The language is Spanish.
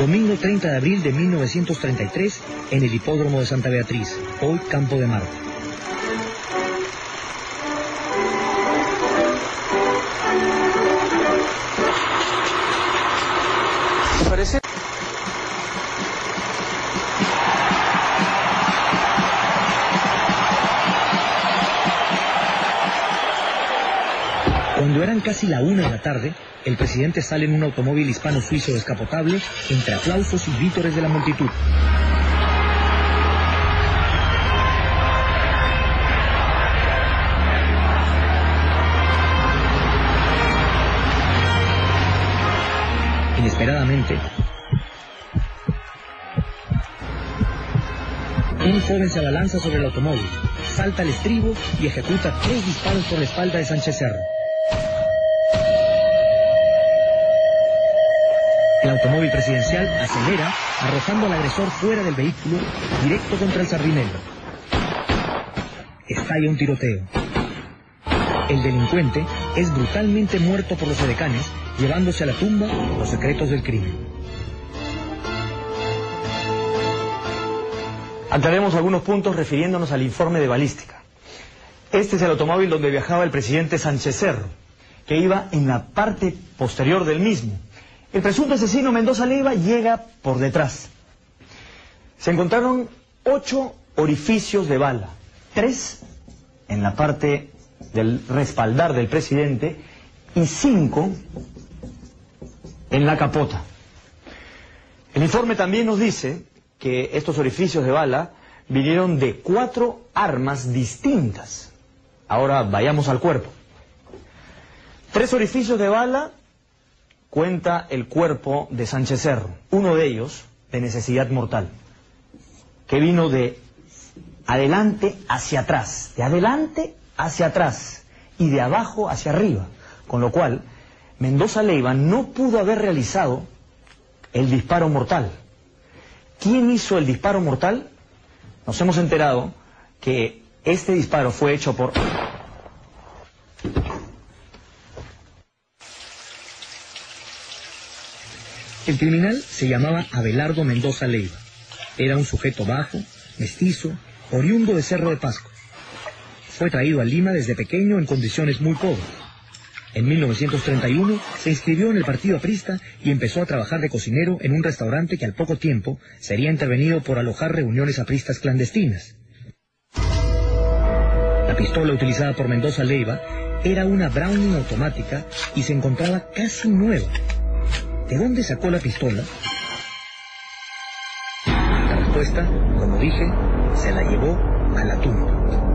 Domingo 30 de abril de 1933, en el hipódromo de Santa Beatriz, hoy Campo de Marte. ¿Te parece? Cuando eran casi la 1 de la tarde, el presidente sale en un automóvil hispano-suizo descapotable entre aplausos y vítores de la multitud. Inesperadamente, un joven se abalanza sobre el automóvil, salta al estribo y ejecuta 3 disparos por la espalda de Sánchez Cerro. El automóvil presidencial acelera, arrojando al agresor fuera del vehículo, directo contra el Sardinero. Estalla un tiroteo. El delincuente es brutalmente muerto por los edecanes, llevándose a la tumba los secretos del crimen. Aclaremos algunos puntos refiriéndonos al informe de balística. Este es el automóvil donde viajaba el presidente Sánchez Cerro, que iba en la parte posterior del mismo. El presunto asesino Mendoza Leiva llega por detrás. Se encontraron 8 orificios de bala, 3 en la parte del respaldar del presidente y 5 en la capota. El informe también nos dice que estos orificios de bala vinieron de 4 armas distintas. Ahora vayamos al cuerpo. 3 orificios de bala cuenta el cuerpo de Sánchez Cerro, uno de ellos de necesidad mortal, que vino de adelante hacia atrás, de adelante hacia atrás y de abajo hacia arriba, con lo cual Mendoza Leiva no pudo haber realizado el disparo mortal. ¿Quién hizo el disparo mortal? Nos hemos enterado que este disparo fue hecho por... El criminal se llamaba Abelardo Mendoza Leiva. Era un sujeto bajo, mestizo, oriundo de Cerro de Pasco. Fue traído a Lima desde pequeño en condiciones muy pobres. En 1931 se inscribió en el partido aprista y empezó a trabajar de cocinero en un restaurante que al poco tiempo sería intervenido por alojar reuniones apristas clandestinas. La pistola utilizada por Mendoza Leiva era una Browning automática y se encontraba casi nueva. ¿De dónde sacó la pistola? La respuesta, como dije, se la llevó a la tumba.